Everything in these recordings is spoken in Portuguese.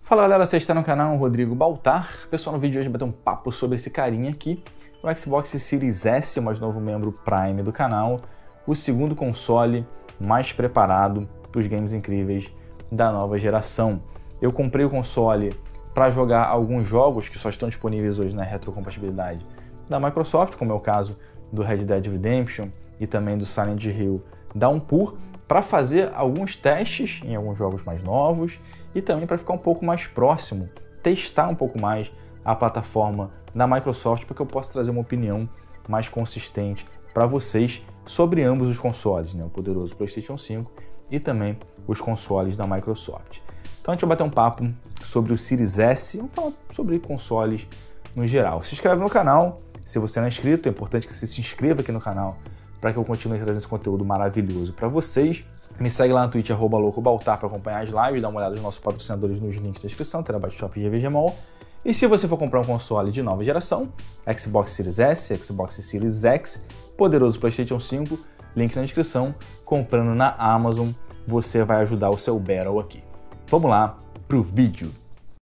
Fala galera, você está no canal Rodrigo Baltar. Pessoal, no vídeo de hoje vai bater um papo sobre esse carinha aqui, o Xbox Series S, o mais novo membro Prime do canal, o segundo console mais preparado para os games incríveis da nova geração. Eu comprei o console para jogar alguns jogos que só estão disponíveis hoje na retrocompatibilidade da Microsoft, como é o caso do Red Dead Redemption e também do Silent Hill Downpour, para fazer alguns testes em alguns jogos mais novos e também para ficar um pouco mais próximo, testar um pouco mais a plataforma da Microsoft, para que eu possa trazer uma opinião mais consistente para vocês sobre ambos os consoles, né? O poderoso PlayStation 5 e também os consoles da Microsoft. Então a gente vai bater um papo sobre o Series S, vamos falar sobre consoles no geral. Se inscreve no canal, se você não é inscrito, é importante que você se inscreva aqui no canal para que eu continue trazendo esse conteúdo maravilhoso para vocês. Me segue lá no Twitch, @loucobaltar, para acompanhar as lives, dá uma olhada nos nossos patrocinadores nos links da descrição, Terabyte Shop e GVG Mall. E se você for comprar um console de nova geração, Xbox Series S, Xbox Series X, poderoso PlayStation 5, link na descrição, comprando na Amazon, você vai ajudar o seu Battle aqui. Vamos lá pro vídeo.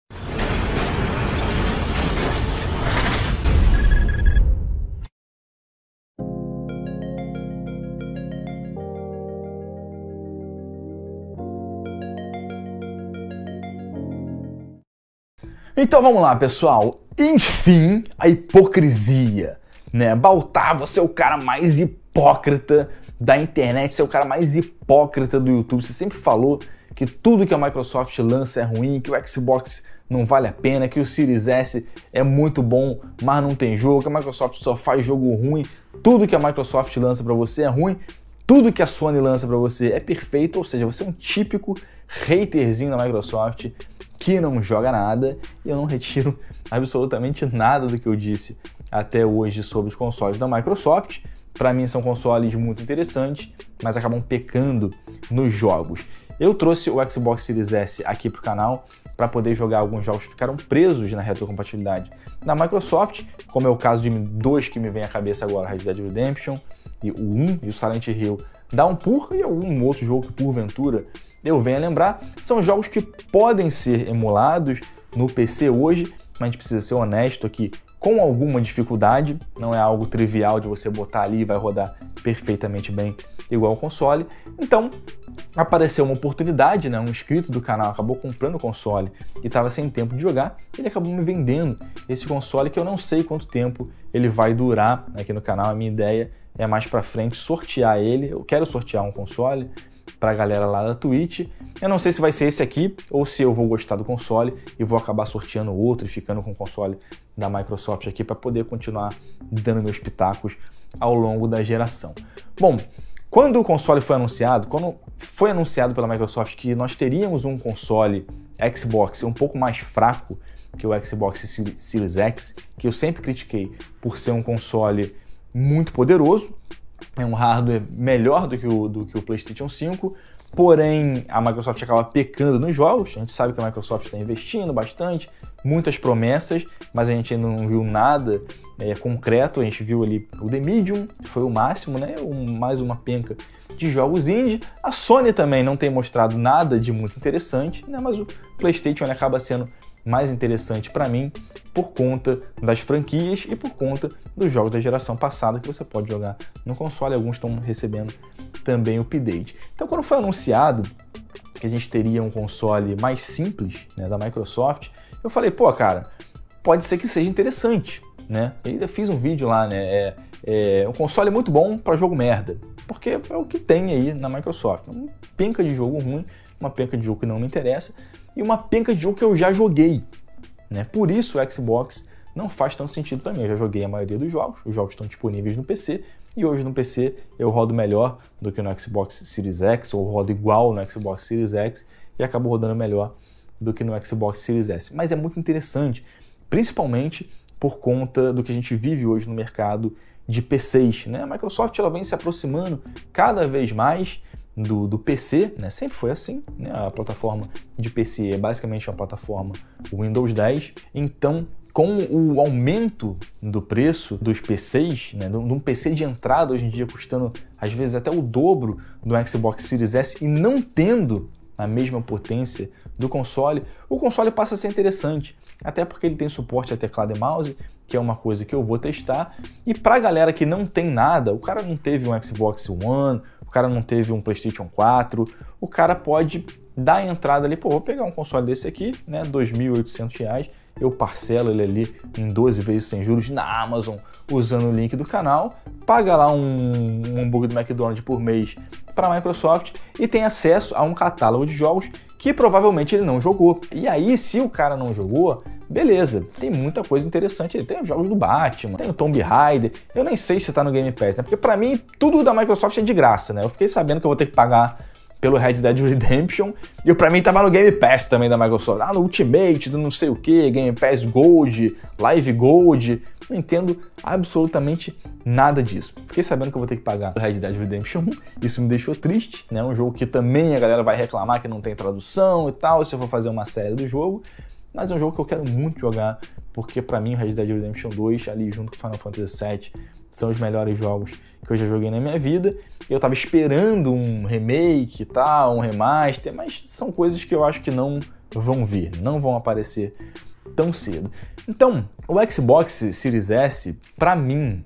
Então vamos lá, pessoal. Enfim, a hipocrisia, né? Baltar, você é o cara mais hipócrita da internet, você é o cara mais hipócrita do YouTube. Você sempre falou que tudo que a Microsoft lança é ruim, que o Xbox não vale a pena, que o Series S é muito bom, mas não tem jogo, que a Microsoft só faz jogo ruim, tudo que a Microsoft lança para você é ruim, tudo que a Sony lança para você é perfeito, ou seja, você é um típico haterzinho da Microsoft que não joga nada, e eu não retiro absolutamente nada do que eu disse até hoje sobre os consoles da Microsoft. Para mim são consoles muito interessantes, mas acabam pecando nos jogos. Eu trouxe o Xbox Series S aqui para o canal para poder jogar alguns jogos que ficaram presos na retrocompatibilidade da Microsoft, como é o caso de dois que me vem à cabeça agora, Red Dead Redemption, e o 1 e o Silent Hill Downpour, e algum outro jogo que porventura eu venho a lembrar. São jogos que podem ser emulados no PC hoje, mas a gente precisa ser honesto aqui, com alguma dificuldade, não é algo trivial de você botar ali e vai rodar perfeitamente bem igual ao console. Então apareceu uma oportunidade, né? Um inscrito do canal acabou comprando o console e estava sem tempo de jogar, ele acabou me vendendo esse console, que eu não sei quanto tempo ele vai durar aqui no canal. A minha ideia é mais para frente sortear ele. Eu quero sortear um console para a galera lá da Twitch. Eu não sei se vai ser esse aqui ou se eu vou gostar do console e vou acabar sorteando outro e ficando com o console da Microsoft aqui para poder continuar dando meus pitacos ao longo da geração. Bom, quando o console foi anunciado, quando foi anunciado pela Microsoft que nós teríamos um console Xbox um pouco mais fraco que o Xbox Series X, que eu sempre critiquei por ser um console muito poderoso, é um hardware melhor do que o PlayStation 5, porém a Microsoft acaba pecando nos jogos. A gente sabe que a Microsoft está investindo bastante, muitas promessas, mas a gente ainda não viu nada concreto. A gente viu ali o The Medium, que foi o máximo, né? Mais uma penca de jogos indie. A Sony também não tem mostrado nada de muito interessante, né? Mas o PlayStation acaba sendo mais interessante para mim por conta das franquias e por conta dos jogos da geração passada que você pode jogar no console. Alguns estão recebendo também o update. Então, quando foi anunciado que a gente teria um console mais simples, né, da Microsoft, eu falei, pô, cara, pode ser que seja interessante, né? Eu ainda fiz um vídeo lá, né? Um console muito bom para jogo merda, porque é o que tem aí na Microsoft. Uma penca de jogo ruim, uma penca de jogo que não me interessa e uma penca de jogo que eu já joguei, né? Por isso o Xbox não faz tanto sentido para mim. Eu já joguei a maioria dos jogos, os jogos estão disponíveis no PC, e hoje no PC eu rodo melhor do que no Xbox Series X, ou rodo igual no Xbox Series X e acabo rodando melhor do que no Xbox Series S. Mas é muito interessante, principalmente por conta do que a gente vive hoje no mercado de PCs, né? A Microsoft ela vem se aproximando cada vez mais do PC, né? Sempre foi assim, né? A plataforma de PC é basicamente uma plataforma Windows 10, então com o aumento do preço dos PCs, né, de um PC de entrada hoje em dia custando às vezes até o dobro do Xbox Series S e não tendo na mesma potência do console, o console passa a ser interessante, até porque ele tem suporte a teclado e mouse, que é uma coisa que eu vou testar, e pra galera que não tem nada, o cara não teve um Xbox One, o cara não teve um PlayStation 4, o cara pode dar a entrada ali, pô, vou pegar um console desse aqui, né, R$ 2.800, eu parcelo ele ali em 12 vezes sem juros na Amazon, usando o link do canal, paga lá um hambúrguer do McDonald's por mês para a Microsoft e tem acesso a um catálogo de jogos que provavelmente ele não jogou. E aí, se o cara não jogou, beleza, tem muita coisa interessante. Tem os jogos do Batman, tem o Tomb Raider, eu nem sei se tá no Game Pass, né? Porque para mim, tudo da Microsoft é de graça, né? Eu fiquei sabendo que eu vou ter que pagar pelo Red Dead Redemption, e pra mim tava no Game Pass também da Microsoft, no Ultimate, do não sei o que, Game Pass Gold, Live Gold, não entendo absolutamente nada disso. Fiquei sabendo que eu vou ter que pagar o Red Dead Redemption 1, isso me deixou triste, né, um jogo que também a galera vai reclamar que não tem tradução e tal, se eu for fazer uma série do jogo, mas é um jogo que eu quero muito jogar, porque pra mim o Red Dead Redemption 2, ali junto com Final Fantasy VII, são os melhores jogos que eu já joguei na minha vida. Eu tava esperando um remake e tal, um remaster, mas são coisas que eu acho que não vão vir, não vão aparecer tão cedo. Então, o Xbox Series S, pra mim,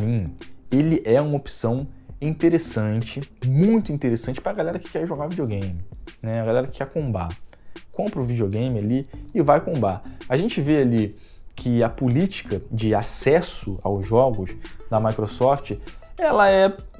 ele é uma opção interessante, muito interessante pra galera que quer jogar videogame, né? A galera que quer combar. Compra o videogame ali e vai combar. A gente vê ali que a política de acesso aos jogos da Microsoft, ela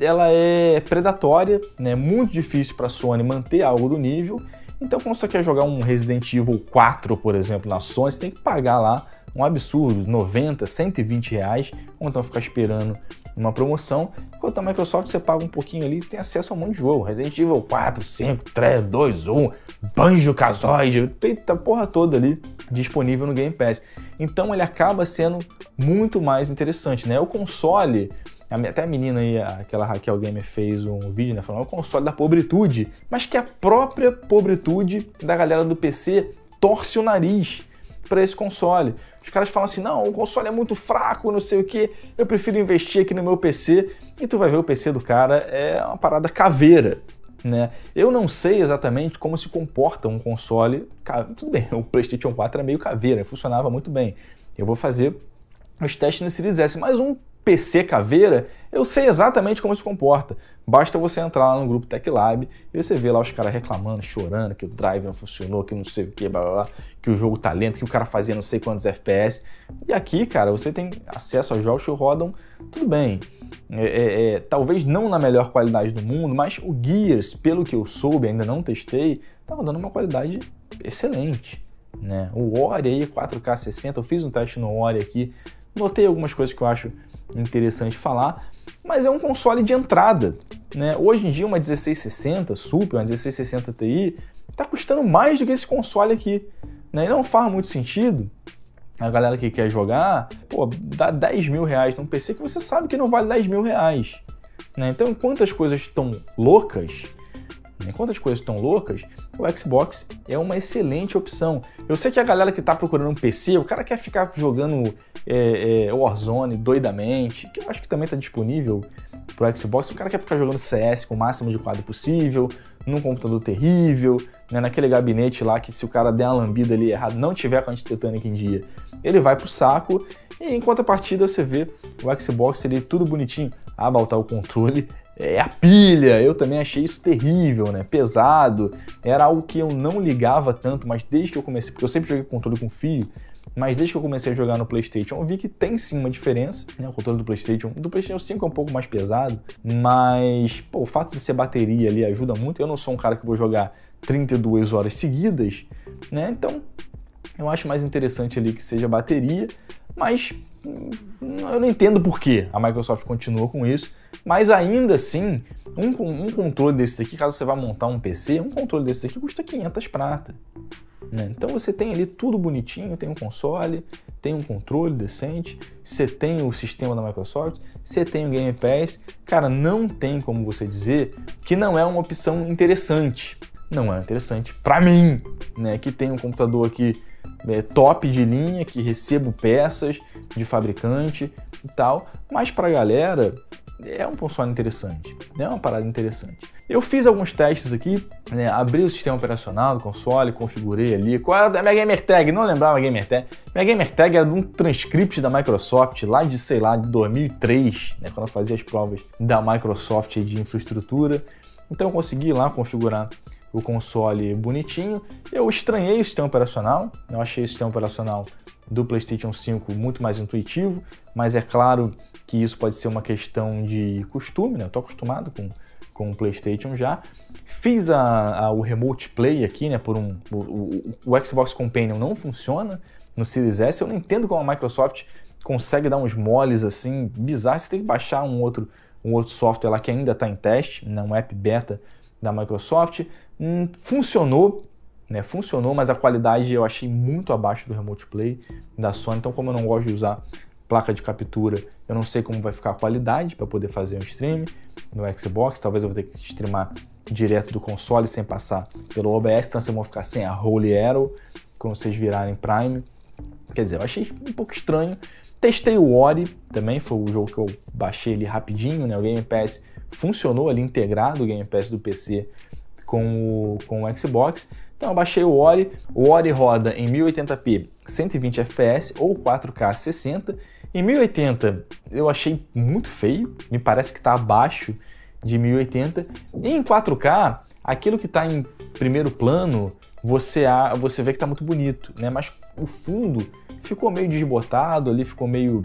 é predatória, né? Muito difícil para a Sony manter algo do nível. Então, quando você quer jogar um Resident Evil 4, por exemplo, na Sony, você tem que pagar lá um absurdo, 90, 120 reais, ou então ficar esperando uma promoção. Enquanto a Microsoft você paga um pouquinho ali e tem acesso a um monte de jogo. Resident Evil 4, 5, 3, 2, 1, Banjo-Kazooie, tem a porra toda ali disponível no Game Pass. Então ele acaba sendo muito mais interessante, né? O console, até a menina aí, aquela Raquel Gamer fez um vídeo, né, falando, é o console da pobritude, mas que a própria pobritude da galera do PC torce o nariz para esse console. Os caras falam assim, não, o console é muito fraco, não sei o que, eu prefiro investir aqui no meu PC, e tu vai ver o PC do cara é uma parada caveira, né? Eu não sei exatamente como se comporta um console, tudo bem, o PlayStation 4 é meio caveira, funcionava muito bem. Eu vou fazer os testes no Series S, mas um PC caveira, eu sei exatamente como se comporta. Basta você entrar lá no grupo TechLab e você vê lá os caras reclamando, chorando, que o drive não funcionou, que não sei o que, blá, blá, blá, que o jogo tá lento, que o cara fazia não sei quantos FPS. E aqui, cara, você tem acesso a jogos que rodam tudo bem. Talvez não na melhor qualidade do mundo, mas o Gears, pelo que eu soube, ainda não testei, tá rodando uma qualidade excelente, né? O Ori aí, 4K 60, eu fiz um teste no Ori aqui, notei algumas coisas que eu acho interessante falar, mas é um console de entrada, né? Hoje em dia uma 1660 Super, uma 1660 Ti, tá custando mais do que esse console aqui, né? E não faz muito sentido a galera que quer jogar, pô, dá 10 mil reais num PC que você sabe que não vale 10 mil reais, né? Então, enquanto as coisas estão loucas, o Xbox é uma excelente opção. Eu sei que a galera que está procurando um PC, o cara quer ficar jogando Warzone doidamente, que eu acho que também está disponível para o Xbox. O cara quer ficar jogando CS com o máximo de quadro possível, num computador terrível, né, naquele gabinete lá que se o cara der uma lambida ali errado, não tiver com a anti-tetânica em dia, ele vai pro saco. E em contrapartida você vê o Xbox ali tudo bonitinho. Botar o controle, a pilha, eu também achei isso terrível, né? Pesado, era algo que eu não ligava tanto, mas desde que eu comecei, porque eu sempre joguei controle com fio, mas desde que eu comecei a jogar no PlayStation, eu vi que tem sim uma diferença, né? O controle do PlayStation 5 é um pouco mais pesado, mas pô, o fato de ser bateria ali ajuda muito. Eu não sou um cara que vou jogar 32 horas seguidas, né? Então, eu acho mais interessante ali que seja bateria, mas eu não entendo por que a Microsoft continua com isso, mas ainda assim, um controle desse aqui, caso você vá montar um PC, um controle desse aqui custa 500 prata, né? Então você tem ali tudo bonitinho, tem um console, tem um controle decente, você tem o sistema da Microsoft, você tem o Game Pass, cara, não tem como você dizer que não é uma opção interessante. Não é interessante pra mim, né, que tem um computador aqui top de linha, que recebo peças de fabricante e tal, mas pra galera é um console interessante, é uma parada interessante. Eu fiz alguns testes aqui, Abri o sistema operacional do console, configurei ali. Qual era a minha gamer tag? Não lembrava a gamer tag. Minha gamer tag era de um transcript da Microsoft lá de, sei lá, de 2003, né, quando eu fazia as provas da Microsoft de infraestrutura. Então eu consegui lá configurar o console bonitinho. Eu estranhei o sistema operacional. Eu achei o sistema operacional do PlayStation 5 muito mais intuitivo, mas é claro que isso pode ser uma questão de costume, né? Eu tô acostumado com o PlayStation já. Fiz o Remote Play aqui, né? O Xbox Companion não funciona no Series S. Eu não entendo como a Microsoft consegue dar uns moles assim bizarros. Você tem que baixar um outro software lá que ainda está em teste, né? Um app beta da Microsoft. Funcionou, né? Funcionou, mas a qualidade eu achei muito abaixo do Remote Play da Sony. Então, como eu não gosto de usar placa de captura, eu não sei como vai ficar a qualidade para poder fazer um stream no Xbox. Talvez eu vou ter que streamar direto do console sem passar pelo OBS, então vocês vão ficar sem a Holy Arrow quando vocês virarem Prime. Quer dizer, eu achei um pouco estranho. Testei o Ori também, foi o jogo que eu baixei ali rapidinho, né? O Game Pass funcionou ali integrado, o Game Pass do PC com o Xbox. Então eu baixei o Ori roda em 1080p 120 fps ou 4K 60. Em 1080 eu achei muito feio, me parece que está abaixo de 1080. E em 4K, aquilo que está em primeiro plano, você vê que está muito bonito, né? Mas o fundo ficou meio desbotado ali, ficou meio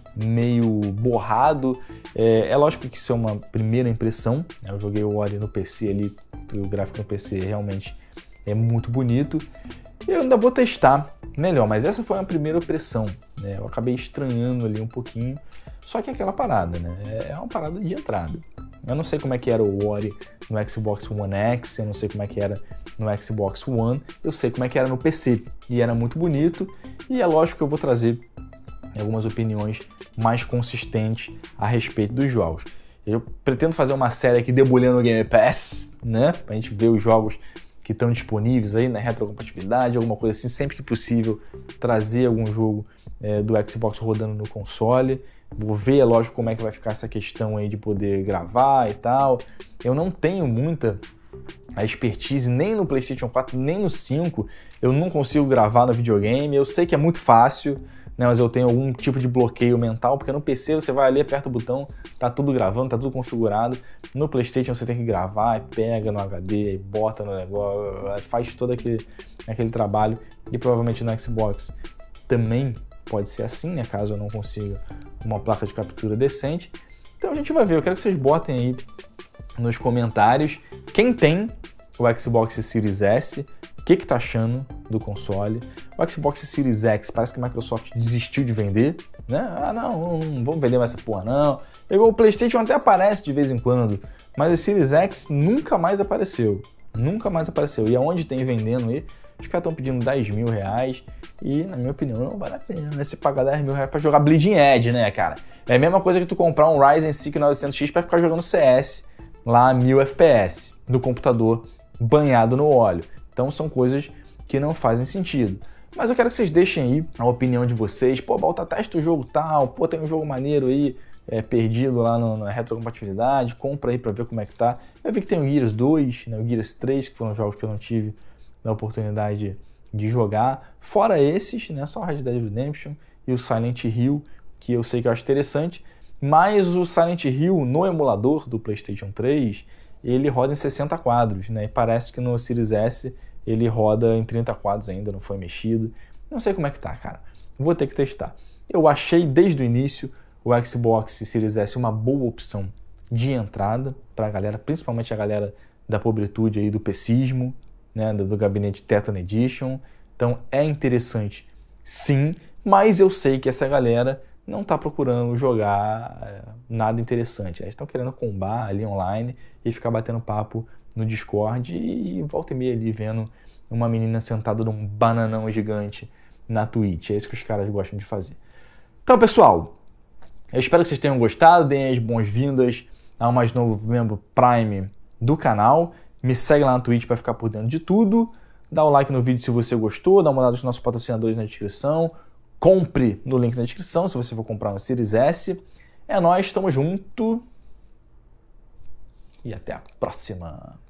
borrado. É lógico que isso é uma primeira impressão, né? Eu joguei o Ori no PC ali, o gráfico no PC realmente é muito bonito. Eu ainda vou testar melhor, mas essa foi a primeira impressão, né? Eu acabei estranhando ali um pouquinho, só que é aquela parada, né? É uma parada de entrada. Eu não sei como é que era o Ori no Xbox One X, eu não sei como é que era no Xbox One, eu sei como é que era no PC, e era muito bonito, e é lógico que eu vou trazer algumas opiniões mais consistentes a respeito dos jogos. Eu pretendo fazer uma série aqui debulhando o Game Pass, né? Pra gente ver os jogos que estão disponíveis aí na retrocompatibilidade, alguma coisa assim, sempre que possível trazer algum jogo do Xbox rodando no console. Vou ver, é lógico, como é que vai ficar essa questão aí de poder gravar e tal. Eu não tenho muita expertise nem no PlayStation 4, nem no 5. Eu não consigo gravar no videogame. Eu sei que é muito fácil, né, mas eu tenho algum tipo de bloqueio mental, porque no PC você vai ali, aperta o botão, tá tudo gravando, tá tudo configurado. No PlayStation você tem que gravar, pega no HD, bota no negócio, faz todo aquele trabalho. E provavelmente no Xbox também pode ser assim, né, caso eu não consiga uma placa de captura decente. Então a gente vai ver, eu quero que vocês botem aí nos comentários quem tem o Xbox Series S, o que tá achando do console. O Xbox Series X parece que a Microsoft desistiu de vender, né? Não vamos vender mais essa porra não. O PlayStation até aparece de vez em quando, mas o Series X nunca mais apareceu. Nunca mais apareceu. E aonde tem vendendo aí, os caras estão pedindo 10 mil reais. E, na minha opinião, não vale a pena, né? Você pagar 10 mil reais pra jogar Bleeding Edge, né, cara? É a mesma coisa que tu comprar um Ryzen 5 900X pra ficar jogando CS lá a 1000 FPS no computador banhado no óleo. Então são coisas que não fazem sentido. Mas eu quero que vocês deixem aí a opinião de vocês. Pô, Balta, testa o jogo tal. Pô, tem um jogo maneiro aí, perdido lá na retrocompatibilidade. Compra aí pra ver como é que tá. Vai ver que tem o Gears 2, né, o Gears 3, que foram jogos que eu não tive a oportunidade de jogar. Fora esses, né, só o Red Dead Redemption e o Silent Hill, que eu sei que eu acho interessante. Mas o Silent Hill no emulador do PlayStation 3, ele roda em 60 quadros, né? E parece que no Series S ele roda em 30 quadros ainda, não foi mexido. Não sei como é que tá, cara. Vou ter que testar. Eu achei desde o início o Xbox Series S uma boa opção de entrada para a galera, principalmente a galera da pobretude aí, do PCismo, né? Do gabinete Tetan Edition. Então é interessante, sim, mas eu sei que essa galera não está procurando jogar nada interessante. Eles estão querendo combar ali online e ficar batendo papo no Discord e volta e meia ali vendo uma menina sentada num bananão gigante na Twitch. É isso que os caras gostam de fazer. Então, pessoal, eu espero que vocês tenham gostado. Deem as boas-vindas ao mais novo membro Prime do canal. Me segue lá na Twitch para ficar por dentro de tudo. Dá o like no vídeo se você gostou. Dá uma olhada nos nossos patrocinadores na descrição. Compre no link na descrição se você for comprar no Series S. É nóis, tamo junto. E até a próxima.